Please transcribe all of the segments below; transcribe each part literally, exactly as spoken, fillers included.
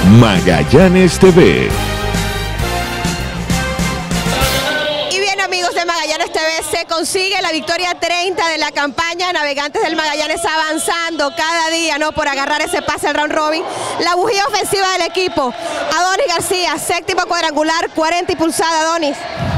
Magallanes T V. Y bien, amigos de Magallanes T V, se consigue la victoria treinta de la campaña. Navegantes del Magallanes avanzando cada día, ¿no?, por agarrar ese pase al round robin. La bujía ofensiva del equipo. Adonis García, séptimo cuadrangular, cuarenta impulsada. Adonis.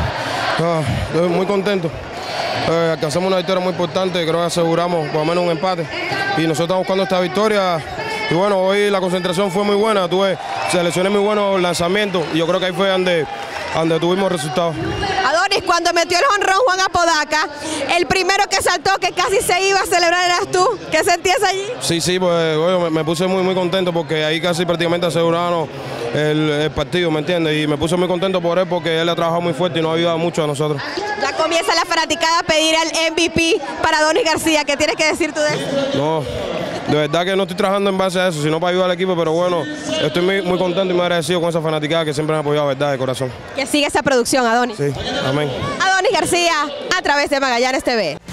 Ah, estoy muy contento. Eh, alcanzamos una victoria muy importante, creo que aseguramos por lo menos un empate. Y nosotros estamos buscando esta victoria. Y bueno, hoy la concentración fue muy buena, tuve seleccioné muy buenos lanzamientos y yo creo que ahí fue donde, donde tuvimos resultados. Adonis, cuando metió el jonrón Juan Apodaca, el primero que saltó, que casi se iba a celebrar, eras tú. ¿Qué sentías allí? Sí, sí, pues bueno, me, me puse muy, muy contento porque ahí casi prácticamente aseguraron el, el partido, ¿me entiendes? Y me puse muy contento por él porque él ha trabajado muy fuerte y nos ha ayudado mucho a nosotros. Ya comienza la fanaticada a pedir el M V P para Adonis García. ¿Qué tienes que decir tú de eso? No, de verdad que no estoy trabajando en base a eso, sino para ayudar al equipo, pero bueno, estoy muy, muy contento y muy agradecido con esa fanaticada que siempre me ha apoyado, verdad, de corazón. Que siga esa producción, Adonis. Sí, amén. Adonis García, a través de Magallanes T V.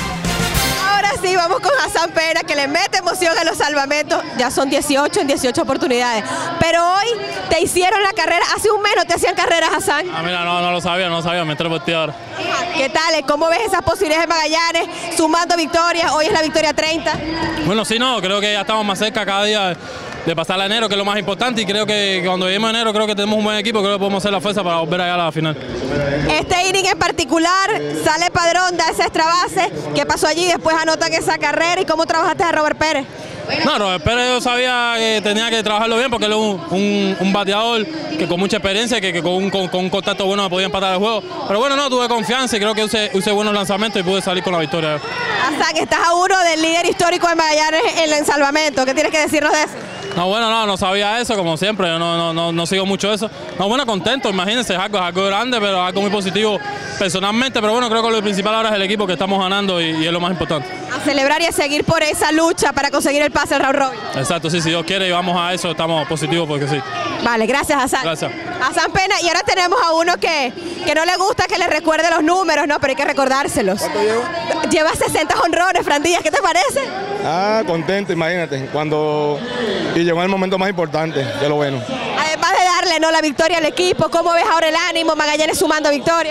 Ahora sí, vamos con Hassan Pena, que le mete emoción a los salvamentos. Ya son dieciocho en dieciocho oportunidades. Pero hoy te hicieron la carrera. Hace un mes no te hacían carreras, Hassan. Ah, mira, no, no lo sabía, no lo sabía, me entré por ti ahora. ¿Qué tal? ¿Cómo ves esas posibilidades de Magallanes sumando victorias? Hoy es la victoria treinta. Bueno, sí, no, creo que ya estamos más cerca cada día de pasar a enero, que es lo más importante, y creo que cuando lleguemos a enero creo que tenemos un buen equipo, creo que podemos hacer la fuerza para volver allá a la final. Este inning en particular, sale Padrón, da esa extra base. ¿Qué pasó allí? Después anotan esa carrera. ¿Y cómo trabajaste a Robert Pérez? No, Robert Pérez yo sabía que tenía que trabajarlo bien porque él es un, un, un bateador que con mucha experiencia, que, que con, un, con, con un contacto bueno me podía empatar el juego. Pero bueno, no, tuve confianza y creo que usé, usé buenos lanzamientos y pude salir con la victoria. Hassan, estás a uno del líder histórico de Magallanes en el salvamento. ¿Qué tienes que decirnos de eso? No, bueno, no, no sabía eso, como siempre, yo no, no, no, no sigo mucho eso. No, bueno, contento, imagínense, es algo, es algo grande, pero algo muy positivo personalmente, pero bueno, creo que lo principal ahora es el equipo, que estamos ganando y, y es lo más importante. A celebrar y a seguir por esa lucha para conseguir el pase al round robin. Exacto, sí, si Dios quiere y vamos a eso, estamos positivos porque sí. Vale, gracias, Hassan. Gracias. Hassan Pena, y ahora tenemos a uno que, que no le gusta que le recuerde los números, ¿no? Pero hay que recordárselos. ¿Cuánto lleva? Lleva sesenta jonrones, Frandillas, ¿qué te parece? Ah, contento, imagínate, cuando y llegó el momento más importante, de lo bueno. Además de darle, ¿no?, la victoria al equipo, ¿cómo ves ahora el ánimo? Magallanes sumando victoria.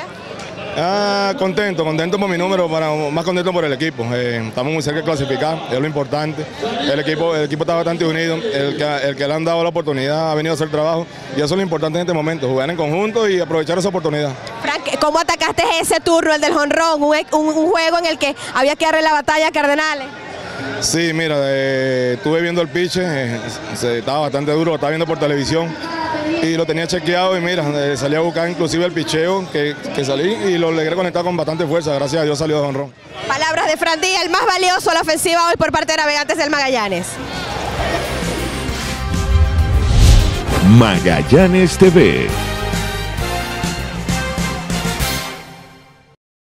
Ah, contento, contento por mi número, para, más contento por el equipo. Eh, estamos muy cerca de clasificar, es lo importante. El equipo, el equipo está bastante unido, el que, el que le han dado la oportunidad ha venido a hacer trabajo y eso es lo importante en este momento, jugar en conjunto y aprovechar esa oportunidad. Frank, ¿cómo atacaste ese turno, el del jonrón? Un, un, un juego en el que había que darle la batalla a Cardenales. Sí, mira, eh, estuve viendo el pitch, eh, se, estaba bastante duro, lo estaba viendo por televisión y lo tenía chequeado y mira, eh, salí a buscar inclusive el picheo que, que salí y lo logré conectar con bastante fuerza, gracias a Dios salió de jonrón. Palabras de Fran Díaz, el más valioso a la ofensiva hoy por parte de Navegantes del Magallanes. Magallanes T V.